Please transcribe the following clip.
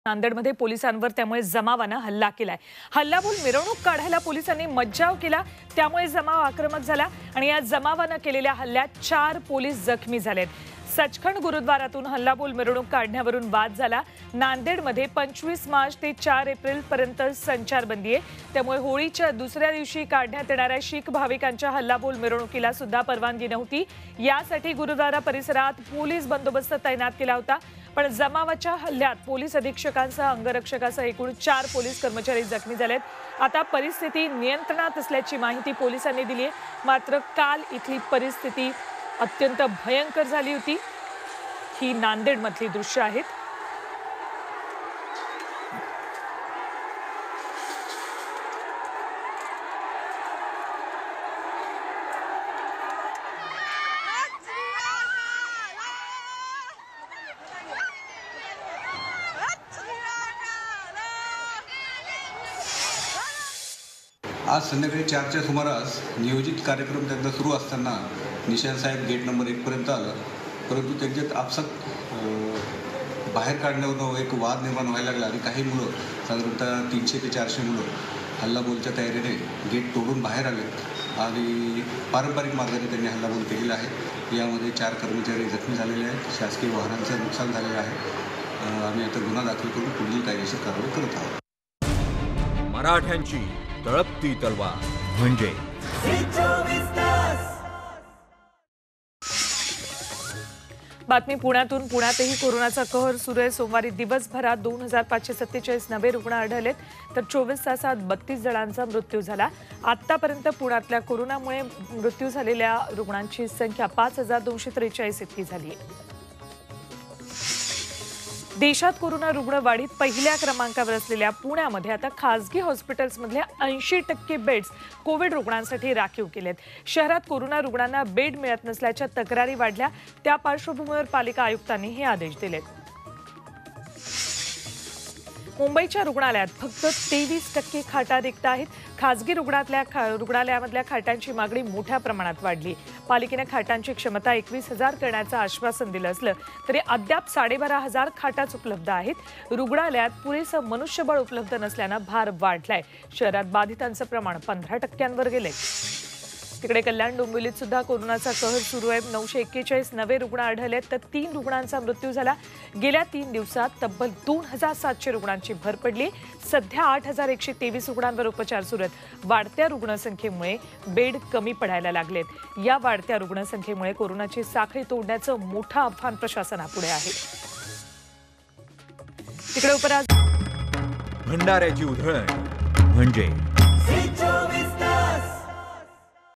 नांदेडमध्ये पोलिसांवर त्यामुळे जमावानं हल्ला केलाय। हल्लाबोल मिरवणूक काढायला पोलिसांनी मज्जाव केला, त्यामुळे जमाव आक्रमक झाला आणि या जमावानं केलेल्या हल्ल्यात 4 पोलीस जखमी झालेत। सचखंड गुरुद्वारातून हल्लाबोल मिरवणूक काढण्यावरून वाद झाला। नांदेडमध्ये 25 मार्च ते 4 एप्रिल पर्यंत संचारबंदी आहे, त्यामुळे होळीच्या दुसऱ्या दिवशी काढण्यात येणाऱ्या शीख भाविकांच्या हल्लाबोल मिरवणुकीला सुद्धा परवानगी नव्हती। यासाठी गुरुद्वारा परिसरात पोलीस बंदोबस्त तैनात केला होता, पण जमावाच्या हल्ल्यात पोलीस अधीक्षकांसह अंगरक्षकासह एकूण 4 पोलीस कर्मचारी जखमी झालेत। आता परिस्थिती नियंत्रणात असल्याची माहिती पोलिसांनी दिली आहे, मात्र काल इथली परिस्थिती अत्यंत भयंकर झाली होती। ही नांदेडमधली दृश्य आहेत। आज संध्याकाळी 4च्या सुमारास नियोजित कार्यक्रम त्यांचा सुरू असताना निशांत साहेब गेट नंबर 1 पर्यंत आलं, परंतु त्यांच्यात आपसात बाहेर काढण्यावरून एक वाद निर्माण व्हायला लागला आणि काही मुलं साधारणतः 300 ते 400 मुलं हल्लाबोलच्या तयारीने गेट तोडून बाहेर आले आणि पारंपरिक मार्गाने त्यांनी हल्लाबोल केलेला आहे। यामध्ये 4 कर्मचारी जखमी झालेले आहेत, शासकीय वाहनांचं नुकसान झालेलं आहे। आम्ही आता गुन्हा दाखल करून पुढील कायदेशीर कारवाई करत आहोत। मराठ्यांची तळपती तलवार म्हणजे बातमी पुण्यातून। पुण्यातही कोरोनाचा कहर सुरू आहे। सोमवारी दिवसभरात 2547 नवे रुग्ण आढळलेत, तर 24 तासात 32 जणांचा मृत्यू झाला। आतापर्यंत पुण्यातल्या कोरोनामुळे मृत्यू झालेल्या रुग्णांची संख्या 5243 इतकी झाली आहे। देशात कोरोना रुग्णवाढीत पहिल्या क्रमांकावर असलेल्या पुण्यामध्ये आता खासगी हॉस्पिटल्समधल्या 80% बेड्स कोविड रुग्णांसाठी राखीव केलेत। शहरात कोरोना रुग्णांना बेड मिळत नसल्याच्या तक्रारी वाढल्या, त्या पार्श्वभूमीवर पालिका आयुक्तांनी हे आदेश दिलेत। मुंबईच्या रुग्णालयात फक्त 23% खाटा रिक्त आहेत। खासगी रुग्णालयामधल्या खाटांची मागणी मोठ्या प्रमाणात वाढली। पालिकेने खाटांची क्षमता 21,000 करण्याचं आश्वासन दिलं असलं तरी अद्याप 12,500 खाटाच उपलब्ध आहेत। रुग्णालयात पुरेसं मनुष्यबळ उपलब्ध नसल्यानं भार वाढलाय। शहरात बाधितांचं प्रमाण 15%वर गेलंय। तिकडे कल्याण डोंबिवलीत सुद्धा कोरोनाचा कहर सुरू आहे। 941 नवे रुग्ण आढळलेत, तर 3 रुग्णांचा मृत्यू झाला। गेल्या 3 दिवसात तब्बल 2700 रुग्णांची भर पडली। सध्या 8123 रुग्णांवर उपचार सुरू आहेत। वाढत्या रुग्णसंख्येमुळे बेड कमी पडायला लागलेत। या वाढत्या रुग्णसंख्येमुळे कोरोनाची साखळी तोडण्याचं मोठं आव्हान प्रशासनापुढे आहे। तिकडे भंडाऱ्याची उधळण म्हणजे